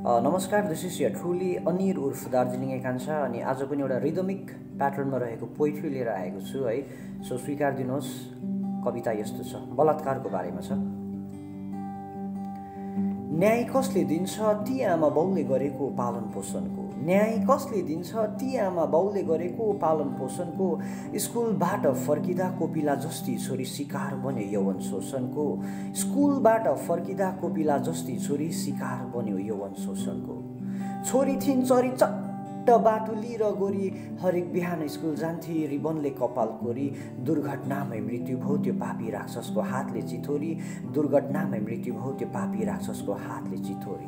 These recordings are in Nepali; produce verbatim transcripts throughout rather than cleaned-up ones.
नमस्कार, दिस इज यर ट्रुली अनिर उर्फ दार्जिलिङeykancha अनि आज पनि एउटा रिदमिक प्याटर्नमा रहेको पोइट्री लिएर आएको छु है। सो स्वीकार दिनुहोस्। कविता यस्तो छ, बलात्कारको बारेमा छ। न्याय कसले दिन्छ ती आमा बाउले गरेको पालन पोषणको, न्याय कसले दिन्छ ती आमा बाउले गरेको पालन पोषणको। स्कुलबाट फर्किँदा कोपिला जस्ती छोरी शिकार बन्यो यौवन शोषणको, स्कुलबाट फर्किँदा कोपिला जस्ती छोरी शिकार बन्यो यौवन शोषणको। छोरी थिइन् चरी चट्ट बाटुली र गोरी, हरेक बिहान स्कुल जान्थे रिबनले कपाल कोरी। दुर्घटनामै मृत्यु भयो त्यो पापी राक्षसको हातले चिथोरी, दुर्घटनामै मृत्यु भयो त्यो पापी राक्षसको हातले चिथोरी।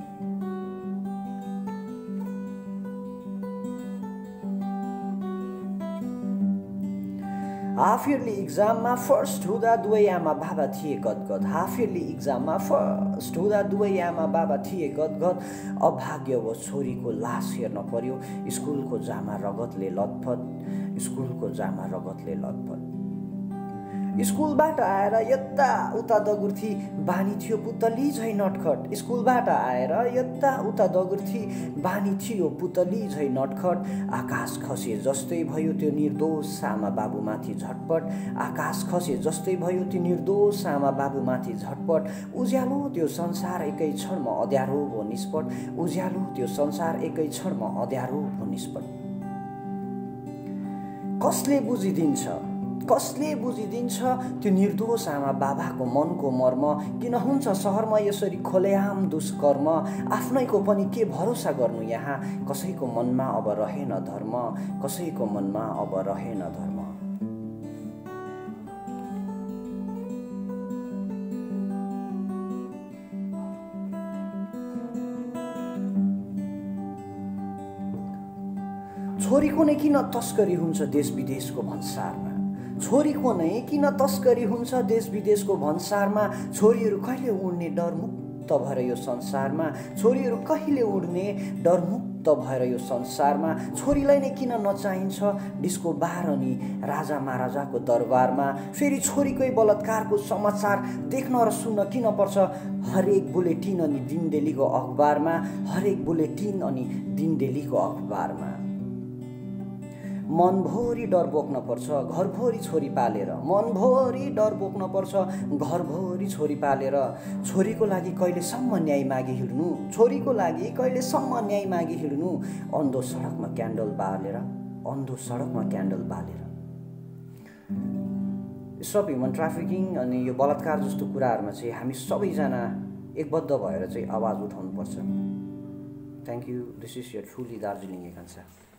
हाफ इयरली इक्जाममा फर्स्ट हुँदा दुवै आमा बाबा थिए गदगद, हाफ इयरली इक्जाममा फर्स्ट हुँदा दुवै आमा बाबा थिए गदगद। अभाग्यवश छोरीको लास हेर्न पर्यो, स्कुलको जामा रगतले लतपत, स्कुलको जामा रगतले लतपत। स्कुलबाट आएर यता उता दगुर्थी बानी थियो पुतली झै नटखट, स्कुलबाट आएर यता उता दगुर्थी बानी थियो पुतली झै नटखट। आकाश खसे जस्तै भयो त्यो निर्दोष आमा बाबुमाथि झटपट, आकाश खसे जस्तै भयो त्यो निर्दोष आमा बाबुमाथि झटपट। उज्यालो त्यो संसार एकै क्षणमा अँध्यारो भयो निष्पट, उज्यालो त्यो संसार एकै क्षणमा अँध्यारो भयो निष्पट। कसले बुझिदिन्छ कसले बुझिदिन्छ त्यो निर्दोष आमा बाबाको मनको मर्म। किन हुन्छ सहरमा यसरी खोलेआम दुष्कर्म, आफ्नैको पनि के भरोसा गर्नु यहाँ। कसैको मनमा अब रहेन धर्म, कसैको मनमा अब रहेन धर्म। छोरीको नै किन तस्करी हुन्छ देश विदेशको भन्सारमा, छोरीको नै किन तस्करी हुन्छ देश विदेशको भन्सारमा। छोरीहरू कहिले उड्ने डर मुक्त भएर यो संसारमा, छोरीहरू कहिले उड्ने डर मुक्त भएर यो संसारमा। छोरीलाई नै किन नचाहिन्छ डिस्को बार अनि राजा महाराजाको दरबारमा। फेरि छोरीकै बलात्कारको समाचार देख्न र सुन्न किन पर्छ हरेक बुलेटिन अनि दिन डेलीको अखबारमा, हरेक बुलेटिन अनि दिन डेलीको अखबारमा। मनभरि डर बोक्न पर्छ घरभरि छोरी पालेर, मनभरि डर बोक्न पर्छ घरभरि छोरी पालेर। छोरीको लागि कहिलेसम्म न्याय मागी हिँड्नु, छोरीको लागि कहिलेसम्म न्याय मागी हिँड्नु। अन्धो सडकमा क्यान्डल बालेर, अन्धो सडकमा क्यान्डल बालेर। स्टप ह्युमन ट्राफिकिङ अनि यो बलात्कार जस्तो कुराहरूमा चाहिँ हामी सबैजना एकबद्ध भएर चाहिँ आवाज उठाउनुपर्छ। Thank you. This is your truly दार्जिलिङeykancha।